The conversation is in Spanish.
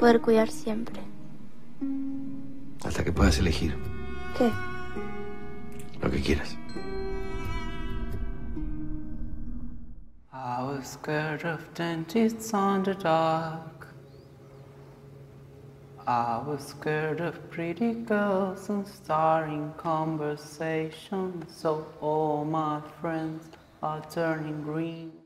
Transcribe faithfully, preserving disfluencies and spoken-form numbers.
poder cuidar siempre. Hasta que puedas elegir. ¿Qué? Lo que quieras. I was scared of dentists on the dark. I was scared of pretty girls and starring conversations. So all my friends are turning green.